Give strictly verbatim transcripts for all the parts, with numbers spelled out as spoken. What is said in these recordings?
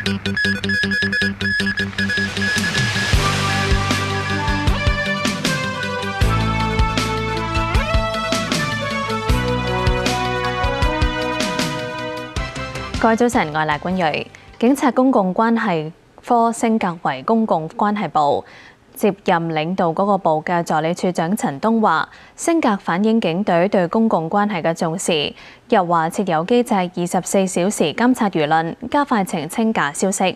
各位早晨，我係賴君瑞。警察公共關係科升格為公共關係部，接任領導嗰個部嘅助理處長陳東話，升格反映警隊對公共關係嘅重視。又話設有機制，二十四小時監察輿論，加快澄清假消息。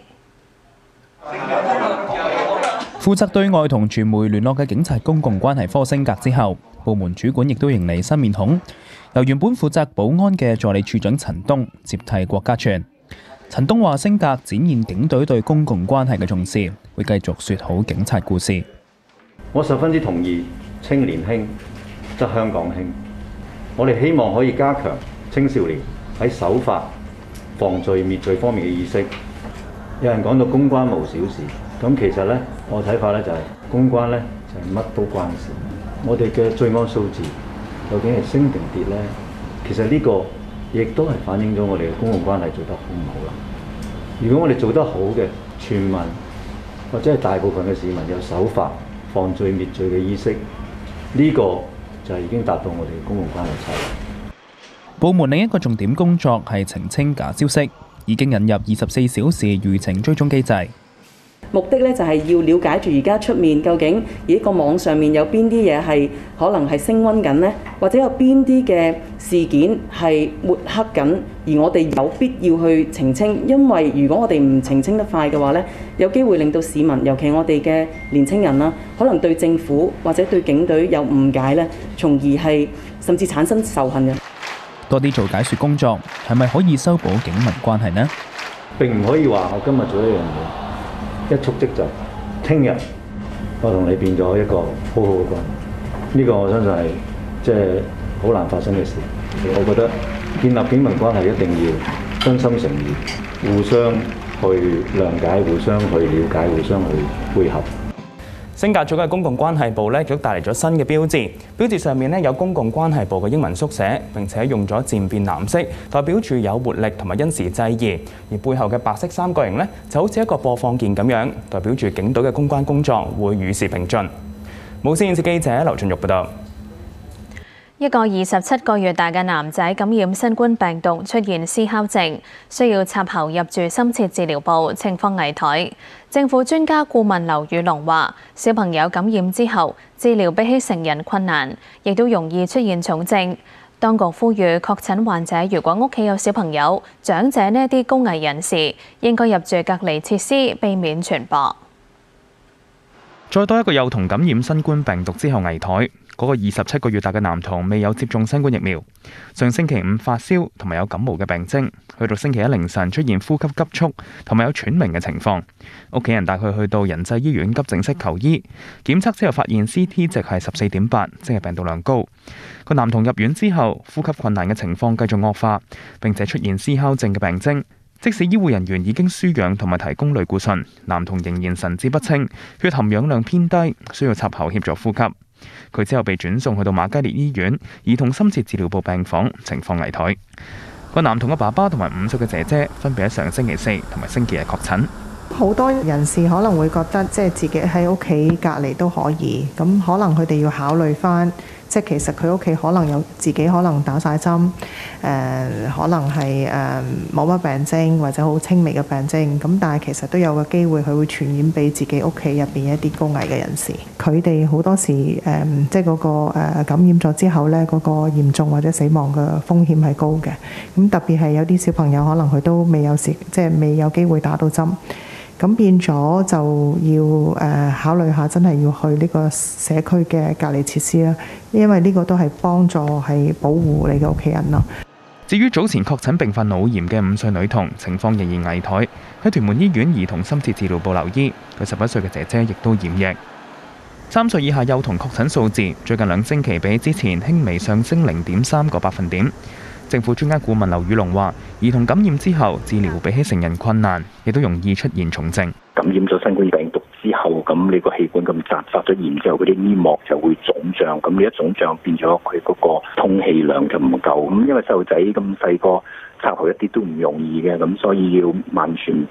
負責對外同傳媒聯絡嘅警察公共關係科升格之後，部門主管亦都迎嚟新面孔。由原本負責保安嘅助理處長陳東接替郭家全。陳東話：升格展現警隊對公共關係嘅重視，會繼續説好警察故事。 我十分之同意，青年興則香港興。我哋希望可以加強青少年喺守法、防罪滅罪方面嘅意識。有人講到公關無小事，咁其實呢，我睇法呢就係公關呢就係乜都關事。我哋嘅罪案數字究竟係升定跌呢？其實呢個亦都係反映咗我哋嘅公共關係做得好唔好啦。如果我哋做得好嘅，全民或者係大部分嘅市民有守法、防罪滅罪嘅意識，呢個就係已經達到我哋嘅公共關係策略。 部門另一個重點工作係澄清假消息，已經引入二十四小時輿情追蹤機制。 目的咧就係要了解住而家出面究竟而個網上面有邊啲嘢係可能係升溫緊呢，或者有邊啲嘅事件係抹黑緊，而我哋有必要去澄清。因為如果我哋唔澄清得快嘅話呢，有機會令到市民，尤其我哋嘅年青人啦，可能對政府或者對警隊有誤解呢，從而係甚至產生仇恨嘅。 多啲做解說工作，係咪可以修補警民關係呢？ 並唔可以話我今日做一樣嘢，一觸即就，聽日我同你變咗一個好好嘅關係，呢個我相信係即係好難發生嘅事。我覺得建立警民關係一定要真心誠意，互相去諒解，互相去了解，互相去配合。 升格咗嘅公共關係部咧，亦都帶嚟咗新嘅標誌。標誌上面咧有公共關係部嘅英文縮寫，並且用咗漸變藍色，代表住有活力同埋因時制宜。而背後嘅白色三角形咧，就好似一個播放鍵咁樣，代表住警隊嘅公關工作會與時並進。無線電視記者劉俊玉報道。 一個二十七個月大嘅男仔感染新冠病毒，出現思考症，需要插喉入住深切治療部，情況危殆。政府專家顧問劉宇龍話：小朋友感染之後，治療比起成人困難，亦都容易出現重症。當局呼籲確診患者如果屋企有小朋友、長者呢啲高危人士，應該入住隔離設施，避免傳播。 再多一個幼童感染新冠病毒之後危殆。嗰個二十七個月大嘅男童未有接種新冠疫苗，上星期五發燒同埋有感冒嘅病徵，去到星期一凌晨出現呼吸急促同埋有喘鳴嘅情況。屋企人帶佢去到仁濟醫院急症室求醫，檢測之後發現 C T 值係十四點八，即係病毒量高。個男童入院之後，呼吸困難嘅情況繼續惡化，並且出現思考症嘅病徵。即使醫護人員已經輸氧同埋提供類固醇，男童仍然神志不清，血含氧量偏低，需要插喉協助呼吸。佢之後被轉送去到瑪嘉烈醫院兒童深切治療部病房，情況危殆。個男童嘅爸爸同埋五歲嘅姐姐分別喺上星期四同埋星期日確診。 好多人士可能會覺得即係自己喺屋企隔離都可以，咁可能佢哋要考慮返，即係其實佢屋企可能有自己可能打晒針，誒、呃、可能係誒冇乜病徵或者好輕微嘅病徵，咁但係其實都有個機會佢會傳染俾自己屋企入邊一啲高危嘅人士。佢哋好多時誒、呃、即係嗰、嗰個、呃、感染咗之後咧，嗰、嗰個嚴重或者死亡嘅風險係高嘅。咁特別係有啲小朋友可能佢都未有時即係未有機會打到針。咁變咗就要誒、呃、考慮下，真係要去呢個社區嘅隔離設施啦，因為呢個都係幫助係保護你嘅屋企人咯。 至於早前確診併發腦炎嘅五歲女童，情況仍然危殆，喺屯門醫院兒童深切治療部留醫。佢十一歲嘅姐姐亦都染疫。三歲以下幼童確診數字最近兩星期比之前輕微上升零點三個百分點。政府專家顧問劉宇龍話：兒童感染之後，治療比起成人困難，亦都容易出現重症。 感染咗新冠病毒之後，咁你個氣管咁窄，發咗炎之後，嗰啲黏膜就會腫脹，咁你一腫脹變咗佢嗰個通氣量就唔夠。咁因為細路仔咁細個插喉一啲都唔容易嘅，咁所以要萬全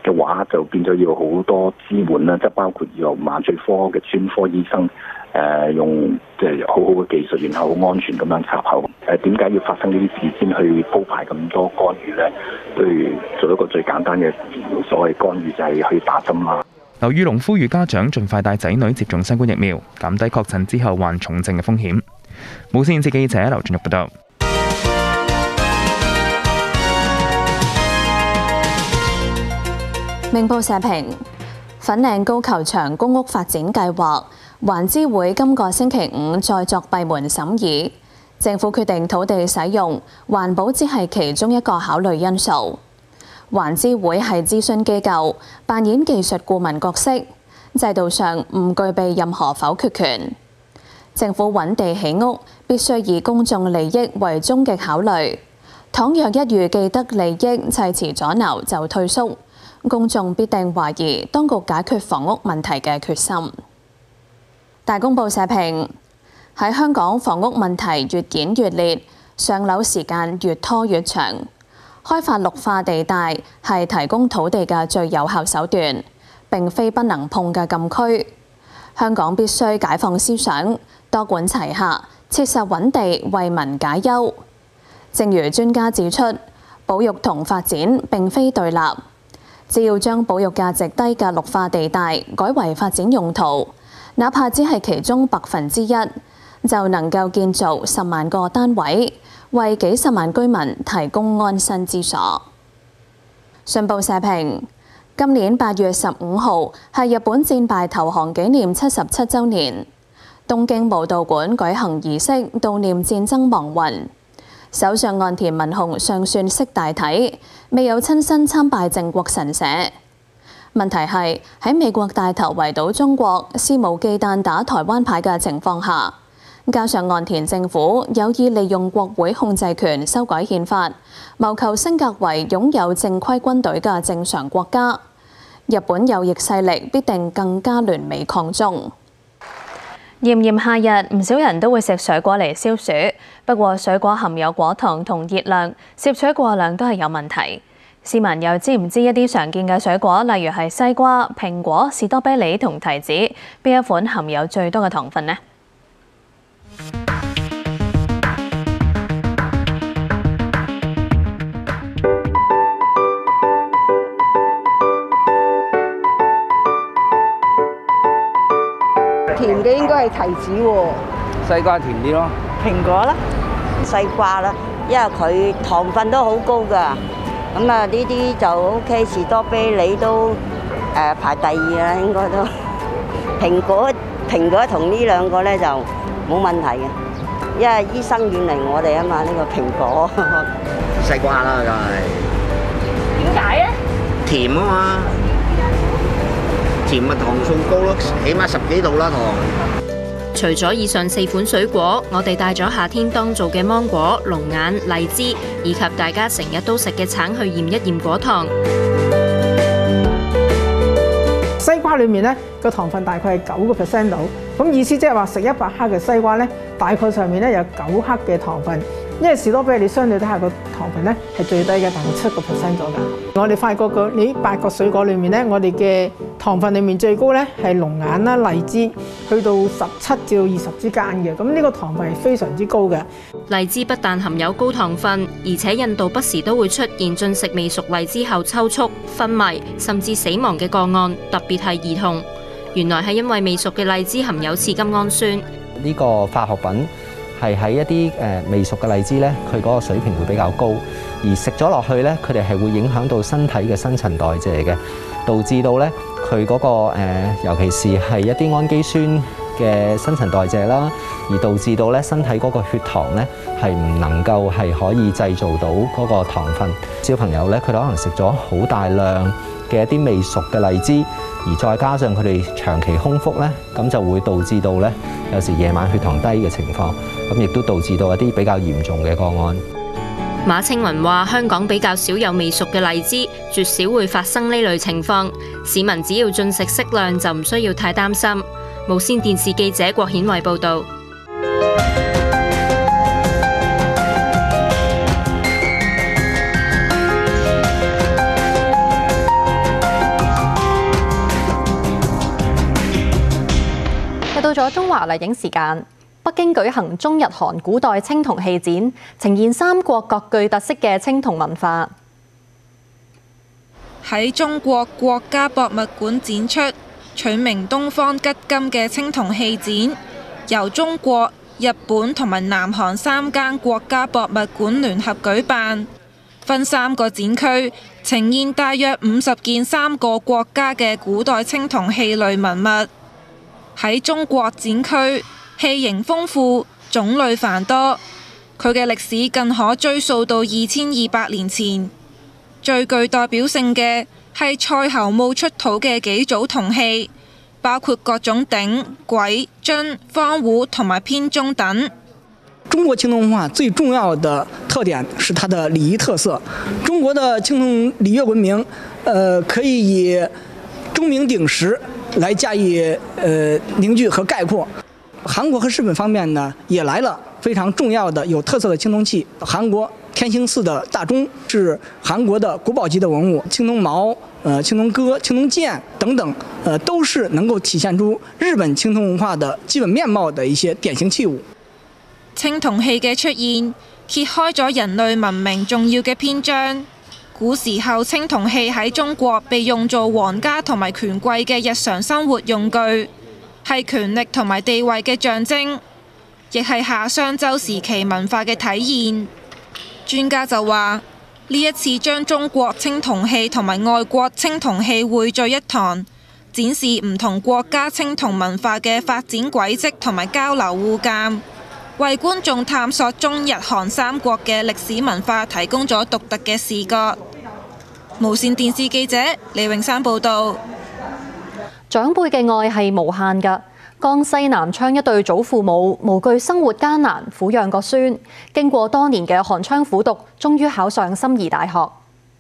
嘅話，就變咗要好多支援啦，即係包括要麻醉科嘅專科醫生。誒、呃、用即係好好嘅技術，然後好安全咁樣插喉。誒點解要發生呢啲事先去鋪排咁多干預呢？去做一個最簡單嘅所謂干預，就係去打針啦。 劉宇龍呼籲家長盡快帶仔女接種新冠疫苗，減低確診之後患重症嘅風險。無線電視記者劉俊玉報道。 明報社評：粉嶺高球場公屋發展計劃，環諮會今個星期五再作閉門審議，政府決定土地使用，環保只係其中一個考慮因素。環諮會係諮詢機構，扮演技術顧問角色，制度上唔具備任何否決權。政府揾地起屋，必須以公眾利益為終極考慮。倘若一遇既得利益砌詞阻撓就退縮，公眾必定懷疑當局解決房屋問題嘅決心。大公報社評：喺香港房屋問題越演越烈，上樓時間越拖越長，開發綠化地帶係提供土地嘅最有效手段，並非不能碰嘅禁區。香港必須解放思想，多管齊下，切實揾地為民解憂。正如專家指出，保育同發展並非對立，只要將保育價值低嘅綠化地帶改為發展用途，哪怕只係其中百分之一，就能夠建造十萬個單位，為幾十萬居民提供安身之所。信報社評：今年八月十五號係日本戰敗投降紀念七十七週年，東京武道館舉行儀式悼念戰爭亡魂。首相岸田文雄尚算識大體，未有親身參拜靖國神社。問題係喺美國帶頭圍堵中國、肆無忌憚打台灣牌嘅情況下，加上岸田政府有意利用國會控制權修改憲法，謀求升格為擁有正規軍隊嘅正常國家，日本右翼勢力必定更加聯美抗中。炎炎夏日，唔少人都會食水果嚟消暑，不過水果含有果糖同熱量，攝取過量都係有問題。市民又知唔知一啲常見嘅水果，例如係西瓜、蘋果、士多啤梨同提子，邊一款含有最多嘅糖分呢？ 甜嘅應該係提子喎， 西瓜甜啲咯， 蘋果啦，西瓜啦，因為佢糖分都好高㗎。咁啊，呢啲就 O K， 士多啤梨都誒、呃、排第二啦，應該都。蘋果蘋果同呢兩個咧就冇問題嘅，因為醫生遠離我哋啊嘛，呢、呢個蘋果。 西瓜啦，梗係。 點解咧？ 甜啊嘛，甜咪糖數高咯，起碼十幾度啦糖。 除咗以上四款水果，我哋帶咗夏天當造嘅芒果、龍眼、荔枝，以及大家成日都食嘅橙去驗一驗果糖。 西瓜裏面咧個糖分大概係九個 percent 度，咁意思即係話食一百克嘅西瓜咧，大概上面咧有九克嘅糖分。因為士多啤梨相對底下個糖分咧係最低嘅，大概七個 percent 左右。我哋發覺個呢八個水果裏面咧，我哋嘅糖分裏面最高咧係龍眼啦、荔枝，去到十七至到二十之間嘅。咁呢個糖分係非常之高嘅。 荔枝不但含有高糖分，而且印度不時都會出現進食未熟荔枝後抽搐、昏迷甚至死亡嘅個案，特別係兒童。原來係因為未熟嘅荔枝含有次金氨酸。 呢個化學品係喺一啲誒未熟嘅荔枝咧，佢嗰個水平會比較高，而食咗落去咧，佢哋係會影響到身體嘅新陳代謝嘅，導致到咧佢嗰個誒，尤其是係一啲氨基酸嘅新陳代謝啦，而導致到咧身體嗰個血糖咧係唔能夠係可以製造到嗰個糖分。小朋友咧，佢哋可能食咗好大量嘅一啲未熟嘅荔枝，而再加上佢哋長期空腹咧，咁就會導致到咧有時夜晚血糖低嘅情況，咁亦都導致到一啲比較嚴重嘅個案。 馬青雲話：香港比較少有未熟嘅荔枝，絕少會發生呢類情況。市民只要進食適量，就唔需要太擔心。無線電視記者郭顯慧報導。 咗中華麗影時間，北京舉行中日韓古代青銅器展，呈現三國各具特色嘅青銅文化。 喺中國國家博物館展出，取名東方吉金嘅青銅器展，由中國、日本同埋南韓三間國家博物館聯合舉辦，分三個展區，呈現大約五十件三個國家嘅古代青銅器類文物。喺中國展區，器型豐富，種類繁多，佢嘅歷史更可追溯到二千二百年前。最具代表性嘅係蔡侯墓出土嘅幾組銅器，包括各種鼎、簋、樽、方壺同埋編鐘等。 中國青銅文化最重要的特點是它的禮儀特色。中國的青銅禮樂文明，呃，可以以鐘鳴鼎食來加以呃凝聚和概括。韓國和日本方面呢，也來了非常重要的有特色的青銅器。韓國天興寺的大鐘是韓國的國寶級的文物，青銅矛、呃青銅戈、青銅劍等等，呃都是能夠體現出日本青銅文化的基本面貌的一些典型器物。 青銅器嘅出現，揭開咗人類文明重要嘅篇章。古時候，青銅器喺中國被用作皇家同埋權貴嘅日常生活用具，係權力同埋地位嘅象徵，亦係夏商周時期文化嘅體現。專家就話，呢一次將中國青銅器同埋外國青銅器匯聚一堂，展示唔同國家青銅文化嘅發展軌跡同埋交流互鑑，為觀眾探索中日韓三國嘅歷史文化提供咗獨特嘅視覺。無線電視記者李永山報導。 長輩嘅愛係無限㗎。江西南昌一對祖父母無懼生活艱難，撫養個孫，經過多年嘅寒窗苦讀，終於考上心儀大學。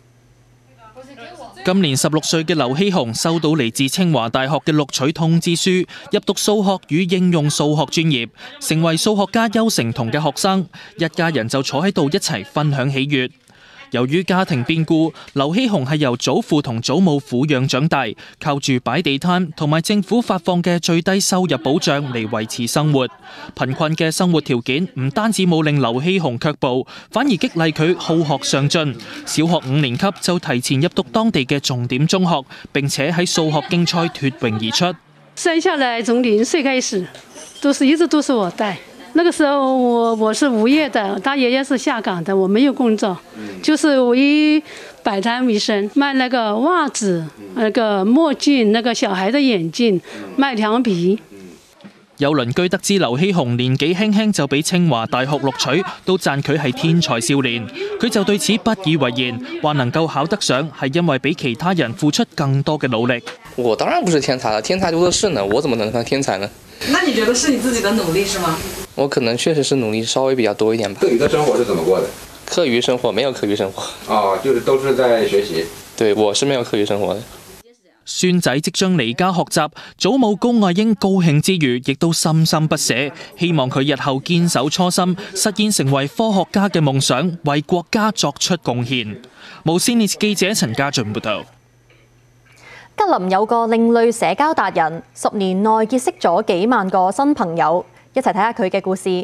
今年十六歲嘅劉希雄收到嚟自清華大學嘅錄取通知書，入讀數學與應用數學專業，成為數學家邱成桐嘅學生。一家人就坐喺度一齊分享喜悅。由於家庭變故，劉希雄係由祖父同祖母撫養長大，靠住擺地攤同埋政府發放嘅最低收入保障嚟維持生活。貧困嘅生活條件唔單止冇令劉希雄卻步，反而激勵佢好學上進。小學五年級就提前入讀當地嘅重點中學，並且喺數學競賽脫穎而出。 生下來從零歲開始，都是一直都是我帶。那個時候我我是無業的，他爺爺是下崗的，我沒有工作，就是我以擺攤為生，賣那個襪子、那個墨鏡、那個小孩的眼鏡，賣涼皮。 有鄰居得知劉希雄年紀輕輕就俾清華大學錄取，都讚佢係天才少年。佢就對此不以為然，話能夠考得上係因為比其他人付出更多嘅努力。 我當然不是天才了，天才多的是呢，我怎麼能當天才呢？ 那你覺得是你自己的努力是嗎？ 我可能確實是努力稍微比較多一點吧。 課餘的生活是怎麼過的？ 課餘生活沒有課餘生活。 哦，就是都是在學習。 對，我是沒有課餘生活的。 孫仔即將離家學習，祖母高愛英高興之餘，亦都心心不捨，希望佢日後堅守初心，實現成為科學家嘅夢想，為國家作出貢獻。無線電視記者陳家俊報道。 吉林有個另類社交達人，十年內結識咗幾萬個新朋友，一齊睇下佢嘅故事。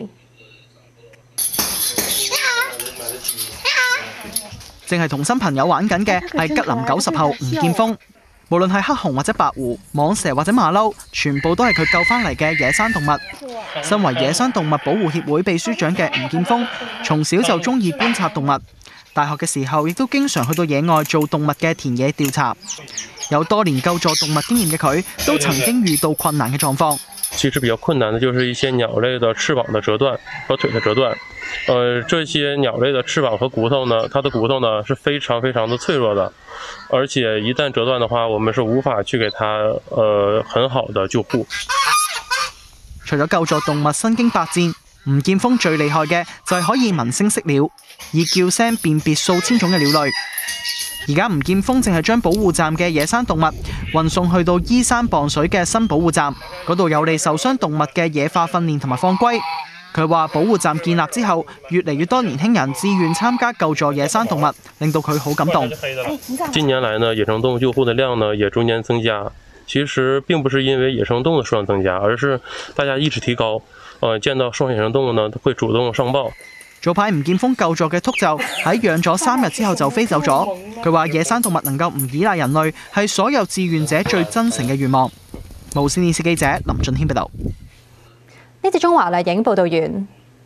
淨係同新朋友玩緊嘅係吉林九十後吳建峰。無論係黑熊或者白狐、蟒蛇或者馬騮，全部都係佢救翻嚟嘅野生動物。身為野生動物保護協會秘書長嘅吳建峰，從小就中意觀察動物。大學嘅時候，亦都經常去到野外做動物嘅田野調查。有多年救助動物經驗嘅佢，都曾經遇到困難嘅狀況。 其實比較困難的就是一些鳥類的翅膀的折斷和腿的折斷。呃，這些鳥類的翅膀和骨頭呢，它的骨頭呢是非常非常的脆弱的，而且一旦折斷的話，我們是無法去給它呃很好的救護。 除咗救助動物身經百戰，吳建峰最厲害嘅就係可以聞聲識鳥，以叫聲辨別數千種嘅鳥類。而家吳建峰正係將保護站嘅野生動物運送去到依山傍水嘅新保護站，嗰度有利受傷動物嘅野化訓練同埋放歸。佢話保護站建立之後，越嚟越多年輕人自願參加救助野生動物，令到佢好感動。 近年來呢，野生動物救護的量呢也逐年增加。 其實並不是因為野生動物數量增加，而是大家意識提高，呃，見到受傷野生動物呢，會主動上報。 早排吳劍鋒救助嘅禿鷲喺養咗三日之後就飛走咗。佢話野生動物能夠唔依賴人類，係所有志願者最真誠嘅願望。無線電視記者林俊軒報導。 呢節中華麗影報導完。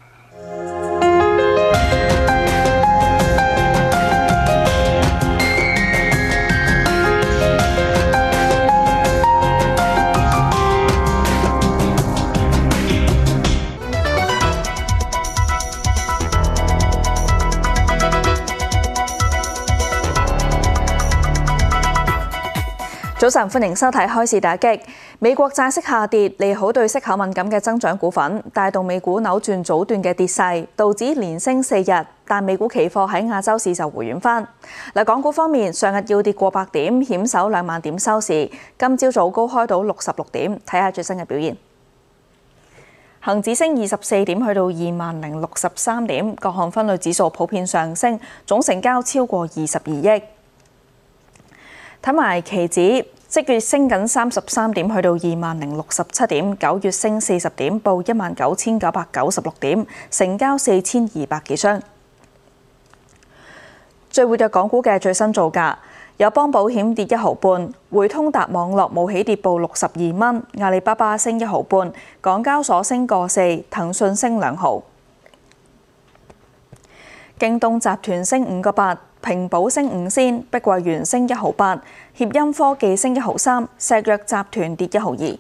早晨，歡迎收睇《開市打擊》。美國債息下跌，利好對息口敏感嘅增長股份，帶動美股扭轉早段嘅跌勢，道指連升四日，但美股期貨喺亞洲市就回軟翻。嗱，港股方面，上日要跌過百點，險守兩萬點收市。今朝早高開到六十六點，睇下最新嘅表現。恒指升二十四點，去到二萬零六十三點，各項分類指數普遍上升，總成交超過二十二億。睇埋期指，即月升緊三十三點，去到二萬零六十七點；九月升四十點，報一萬九千九百九十六點，成交四千二百幾張。最活躍港股嘅最新造價，友邦保險跌一毫半，匯通達網絡冇起跌，報六十二蚊；阿里巴巴升一毫半，港交所升個四，騰訊升兩毫。京東集團升五個八。平保升五仙，碧桂園升一毫八，協鑫科技升一毫三，石藥集團跌一毫二。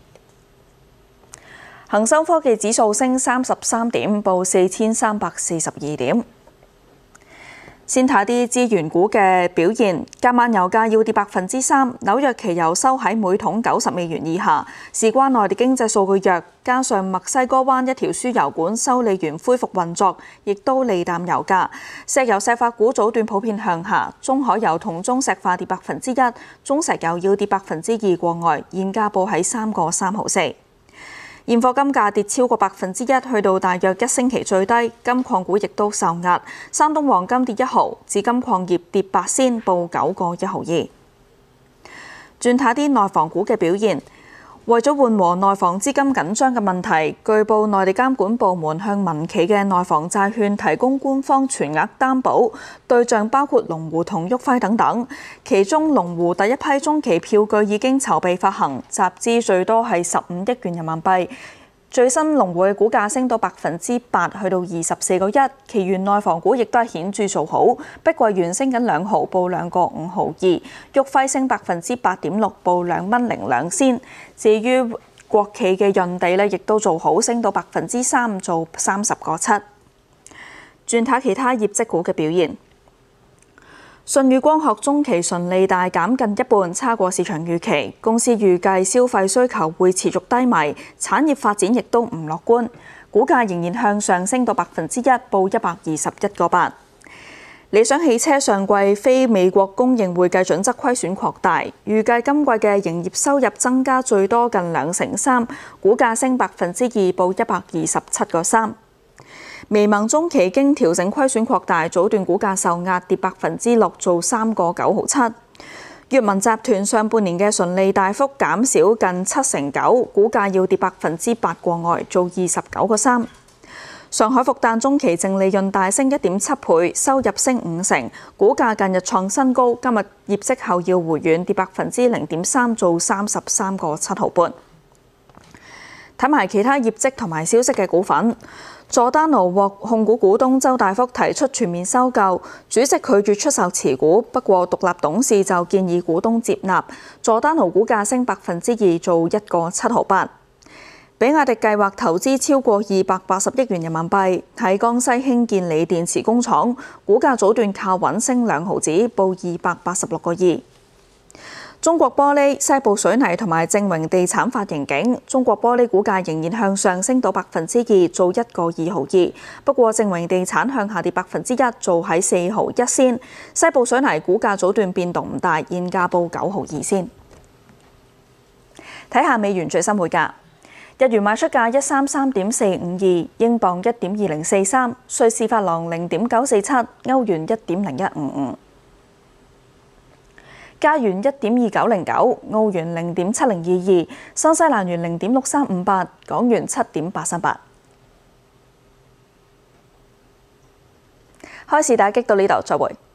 恒生科技指數升三十三點，報四千三百四十二點。先睇啲資源股嘅表現，今晚油價要跌百分之三，紐約期油收喺每桶九十美元以下，事關內地經濟數據弱，加上墨西哥灣一條輸油管修理完恢復運作，亦都利淡油價。石油石化股早段普遍向下，中海油同中石化跌百分之一，中石油要跌百分之二過外，現價報喺三個三毫四。現貨金價跌超過百分之一，去到大約一星期最低。金礦股亦都受壓，山東黃金跌一毫，紫金礦業跌八仙，報九個一毫二。轉睇啲內房股嘅表現，為咗緩和內房資金緊張嘅問題，據報內地監管部門向民企嘅內房債券提供官方全額擔保，對象包括龍湖同旭輝等等。其中龍湖第一批中期票據已經籌備發行，集資最多係十五億元人民幣。最新龍湖嘅股價升到百分之八，去到二十四個一。其餘內房股亦都係顯著做好，碧桂園升緊兩毫，報兩個五毫二；旭輝升百分之八點六，報兩蚊零兩仙。至於國企嘅潤地咧，亦都做好，升到百分之三，做三十個七。轉睇其他業績股嘅表現。舜宇光學中期純利大減近一半，差過市場預期。公司預計消費需求會持續低迷，產業發展亦都唔樂觀。股價仍然向上升到百分之一，報一百二十一個八。理想汽車上季非美國公認會計準則虧損擴大，預計今季嘅營業收入增加最多近兩成三，股價升百分之二，報一百二十七個三。微盟中期經調整虧損擴大，早段股價受壓，跌百分之六，做三個九毫七。閱文集團上半年嘅純利大幅減少近七成九，股價要跌百分之八過外，做二十九個三。上海復旦中期淨利潤大升一點七倍，收入升五成，股價近日創新高，今日業績後要回軟，跌百分之零點三，做三十三個七毫半。睇埋其他業績同埋消息嘅股份。佐丹奴獲控股股東周大福提出全面收購，主席拒絕出售持股，不過獨立董事就建議股東接納。佐丹奴股價升百分之二，做一個七毫八。比亞迪計劃投資超過二百八十億元人民幣喺江西興建鋰電池工廠，股價早段靠穩升兩毫子，報二百八十六個二。中國玻璃、西部水泥同埋正榮地產發盈警，中國玻璃股價仍然向上升到百分之二，做一個二毫二。不過正榮地產向下跌百分之一，做喺四毫一仙。西部水泥股價早段變動唔大，現價報九毫二仙。睇下美元最新匯價，日元賣出價一三三點四五二，英鎊一點二零四三，瑞士法郎零點九四七，歐元一點零一五五。 加元一點二九零九，澳元零點七零二二，新西蘭元零點六三五八，港元七點八三八。開市打擊到呢度，再會。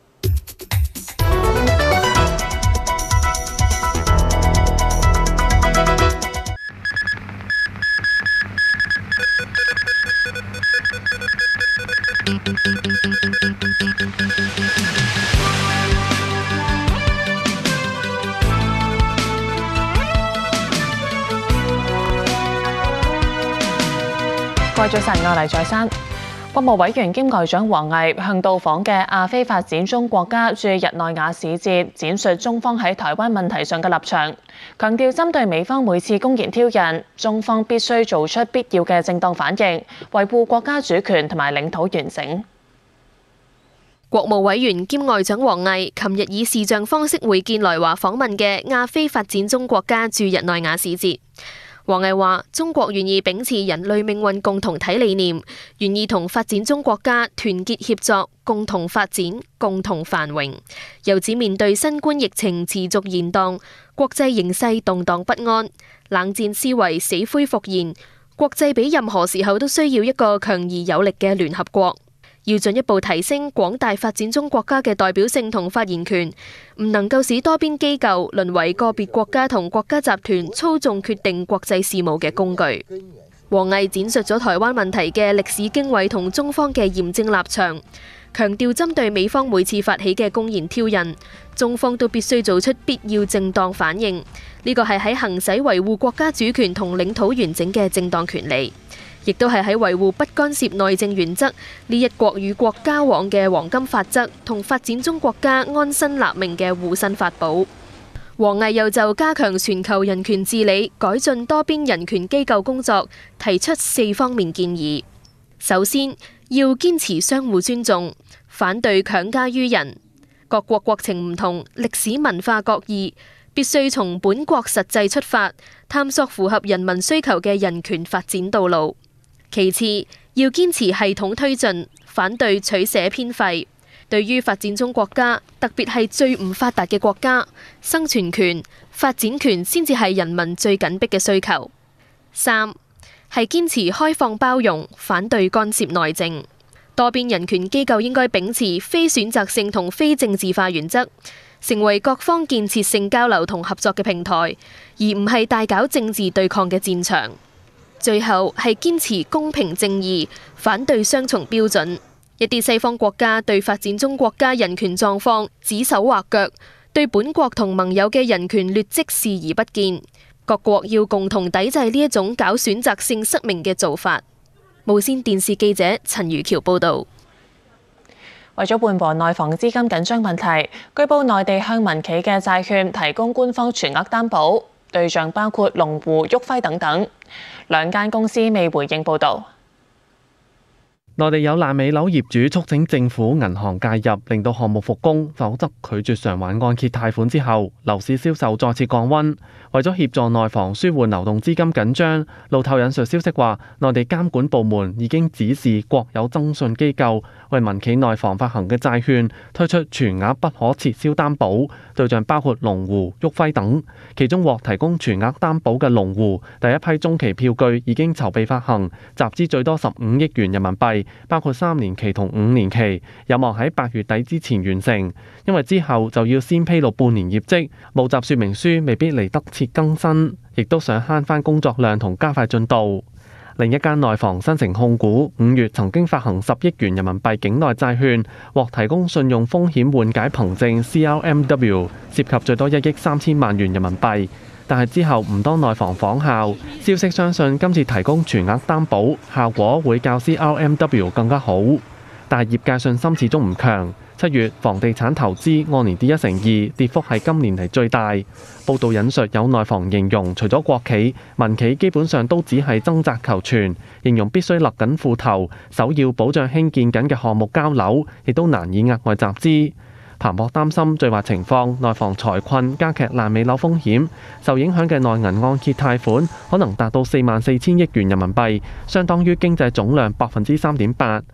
各位早晨，我係黎在珊。國務委員兼外長王毅向到訪嘅亞非發展中國家駐日內瓦使節展述中方喺台灣問題上嘅立場，強調針對美方每次公然挑釁，中方必須做出必要嘅正當反應，維護國家主權同埋領土完整。 國務委員兼外長王毅琴日以視像方式會見來華訪問嘅亞非發展中國家駐日內瓦使節。王毅話：中國願意秉持人類命運共同體理念，願意同發展中國家團結協作，共同發展、共同繁榮。又指面對新冠疫情持續延宕，國際形勢動盪不安，冷戰思維死灰復燃，國際比任何時候都需要一個強而有力嘅聯合國。要進一步提升廣大發展中國家嘅代表性同發言權，唔能夠使多邊機構淪為個別國家同國家集團操縱決定國際事務嘅工具。王毅展述咗台灣問題嘅歷史經緯同中方嘅嚴正立場，強調針對美方每次發起嘅公然挑釁，中方都必須做出必要正當反應。呢個係喺行使維護國家主權同領土完整嘅正當權利，亦都係喺維護不干涉內政原則呢一國與國交往嘅黃金法則同發展中國家安身立命嘅護身法寶。王毅又就加強全球人權治理、改進多邊人權機構工作提出四方面建議。首先，要堅持相互尊重，反對強加於人。各國國情唔同，歷史文化各異，必須從本國實際出發，探索符合人民需求嘅人權發展道路。其次，要堅持系統推進，反對取捨偏廢。對於發展中國家，特別係最唔發達嘅國家，生存權、發展權先至係人民最緊迫嘅需求。三，係堅持開放包容，反對干涉內政。多邊人權機構應該秉持非選擇性同非政治化原則，成為各方建設性交流同合作嘅平台，而唔係大搞政治對抗嘅戰場。最後係堅持公平正義，反對雙重標準。一啲西方國家對發展中國家人權狀況指手畫腳，對本國同盟友嘅人權劣跡視而不見。各國要共同抵制呢一種搞選擇性失明嘅做法。無線電視記者陳如橋報導。 為咗緩和內房資金緊張問題，據報內地向民企嘅債券提供官方全額擔保，對象包括龍湖、旭輝等等。兩間公司未回應報導。 內地有爛尾樓業主促請政府銀行介入，令到項目復工，否則拒絕償還按揭貸款之後，樓市銷售再次降溫。為咗協助內房舒緩流動資金緊張，路透引述消息話，內地監管部門已經指示國有增信機構為民企內房發行嘅債券推出全額不可撤銷擔保，對象包括龍湖、旭輝等。其中獲提供全額擔保嘅龍湖第一批中期票據已經籌備發行，集資最多十五億元人民幣，包括三年期同五年期，有望喺八月底之前完成。因為之後就要先披露半年業績，募集說明書未必嚟得切更新，亦都想慳翻工作量同加快進度。另一間內房新城控股五月曾經發行十億元人民幣境內債券，獲提供信用風險緩解憑證 C R M W， 涉及最多一億三千萬元人民幣。但係之後唔多內房仿效，消息相信今次提供全額擔保效果會較 C R M W 更加好，但係業界信心始終唔強。七月房地產投資按年跌一成二，跌幅係今年嚟最大。報道引述有內房形容，除咗國企、民企基本上都只係掙扎求存，形容必須勒緊褲頭，首要保障興建緊嘅項目交樓，亦都難以額外集資。彭博擔心最壞情況，內房財困加劇爛尾樓風險，受影響嘅內銀按揭貸款可能達到四萬四千億元人民幣，相當於經濟總量百分之三點八。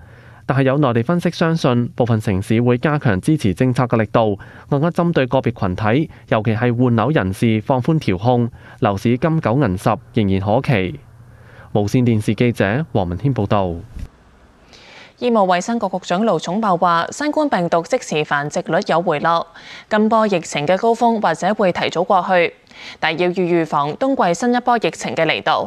但係有內地分析相信，部分城市會加強支持政策嘅力度，更加針對個別群體，尤其係換樓人士放寬調控，樓市金九銀十仍然可期。無線電視記者黃文軒報導。 醫務衛生局局長盧寵茂話：新冠病毒即時繁殖率有回落，今波疫情嘅高峰或者會提早過去，但要預防冬季新一波疫情嘅嚟到。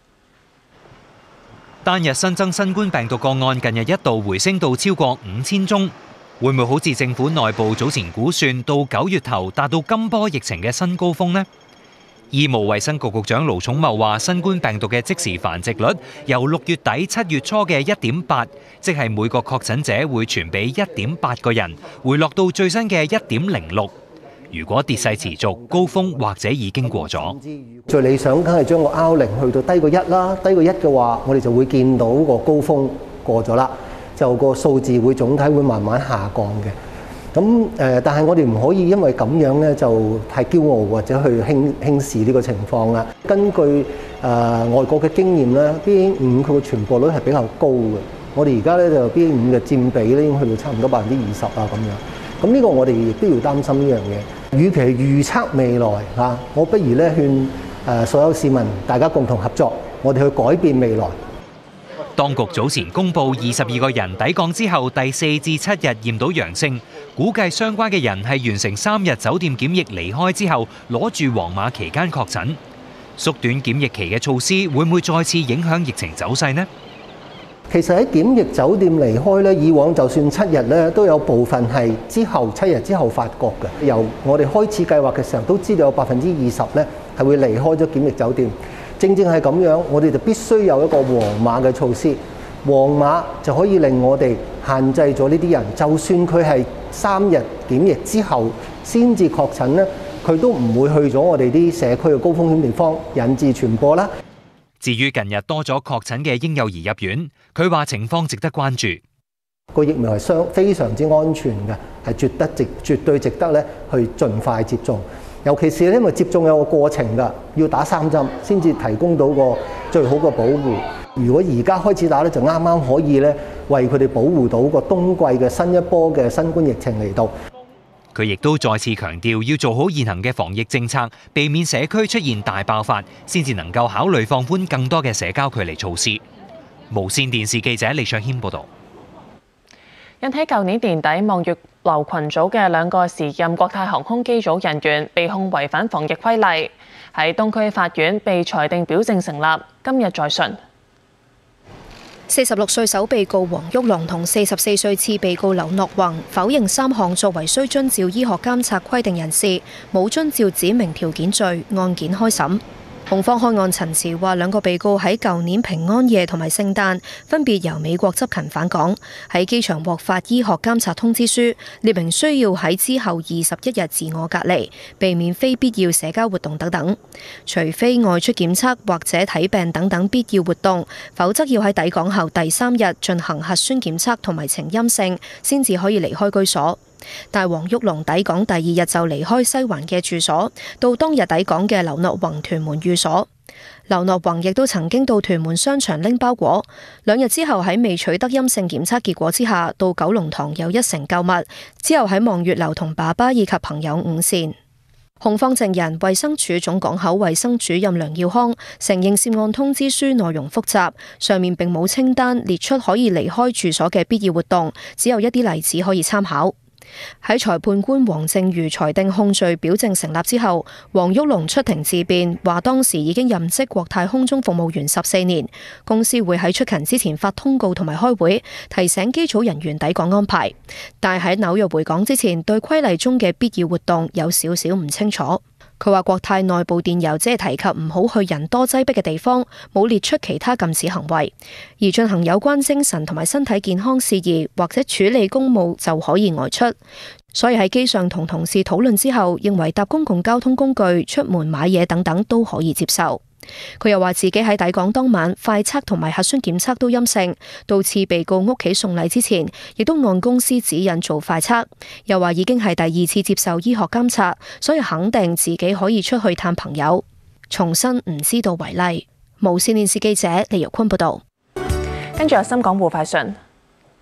單日新增新冠病毒個案近日一度回升到超過五千宗，會唔會好似政府內部早前估算，到九月頭達到今波疫情嘅新高峰呢？醫務衛生局局長盧寵茂話：新冠病毒嘅即時繁殖率由六月底七月初嘅一點八，即係每個確診者會傳俾一點八個人，回落到最新嘅一點零六。如果跌勢持續，高峰或者已經過咗。 最理想梗係將個 R 零去到低過一啦，低過一嘅話，我哋就會見到個高峰過咗啦，就個數字會總體會慢慢下降嘅。咁誒，但係我哋唔可以因為咁樣咧就太驕傲或者去輕輕視呢個情況啦。根據誒、呃、外國嘅經驗咧 ，B A 五佢嘅傳播率係比較高嘅。我哋而家咧就 B A 五嘅佔比咧已經去到差唔多百分之二十啊咁樣。咁呢個我哋亦都要擔心呢樣嘢。與其預測未來嚇，我不如咧勸誒所有市民大家共同合作，我哋去改變未來。 當局早前公布二十二個人抵港之後第四至七日驗到陽性，估計相關嘅人係完成三日酒店檢疫離開之後攞住黃碼期間確診。縮短檢疫期嘅措施會唔會再次影響疫情走勢呢？ 其實喺檢疫酒店離開咧，以往就算七日咧，都有部分係之後七日之後發覺嘅。由我哋開始計劃嘅時候，都知道有百分之二十咧係會離開咗檢疫酒店。正正係咁樣，我哋就必須有一個黃碼嘅措施。黃碼就可以令我哋限制咗呢啲人，就算佢係三日檢疫之後先至確診咧，佢都唔會去咗我哋啲社區嘅高風險地方，引致傳播啦。 至於近日多咗確診嘅嬰幼兒入院，佢話情況值得關注。 個疫苗係相非常之安全嘅，係絕得值絕對值得咧去盡快接種。尤其是因為接種有個過程㗎，要打三針先至提供到個最好嘅保護。如果而家開始打咧，就啱啱可以咧為佢哋保護到個冬季嘅新一波嘅新冠疫情嚟到。 佢亦都再次強調要做好現行嘅防疫政策，避免社區出現大爆發，先至能夠考慮放寬更多嘅社交距離措施。無線電視記者李卓謙報導。 引起舊年年底望月樓群組嘅兩個時任國泰航空機組人員被控違反防疫規例，喺東區法院被裁定表證成立，今日再訊。 四十六歲首被告黃旭龍同四十四歲次被告劉諾宏否認三項作為需遵照醫學監察規定人士冇遵照指明條件罪，案件開審。控方開案陳詞話，兩個被告喺舊年平安夜同埋聖誕分別由美國執勤返港，喺機場獲發醫學監察通知書，列明需要喺之後二十一日自我隔離，避免非必要社交活動等等。除非外出檢測或者睇病等等必要活動，否則要喺抵港後第三日進行核酸檢測同埋呈陰性，先至可以離開居所。但黃旭龍抵港第二日就離開西環嘅住所，到當日抵港嘅劉諾宏屯門寓所。劉諾宏亦都曾經到屯門商場拎包裹，兩日之後喺未取得陰性檢測結果之下，到九龍塘又一城購物，之後喺望月樓同爸爸以及朋友午膳。控方證人衛生署總港口衛生主任梁耀康承認涉案通知書內容複雜，上面並冇清單列出可以離開住所嘅必要活動，只有一啲例子可以參考。喺裁判官黃正如裁定控罪表證成立之後，黃旭龍出庭自辯，話當時已經任職國泰空中服務員十四年，公司會喺出勤之前發通告同埋開會，提醒機組人員抵港安排，但係喺紐約回港之前，對規例中嘅必要活動有少少唔清楚。佢話國泰內部電郵只係提及唔好去人多擠迫嘅地方，冇列出其他禁止行為，而進行有關精神同埋身體健康事宜或者處理公務就可以外出。所以喺機上同同事討論之後，認為搭公共交通工具、出門買嘢等等都可以接受。佢又話自己喺抵港當晚快測同埋核酸檢測都陰性，到次被告屋企送禮之前，亦都按公司指引做快測。又話已經係第二次接受醫學監察，所以肯定自己可以出去探朋友。重申唔知道為例。無線電視記者李玉坤報道。 跟住有深港互快訊。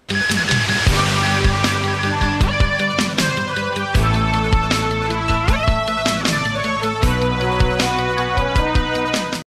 報。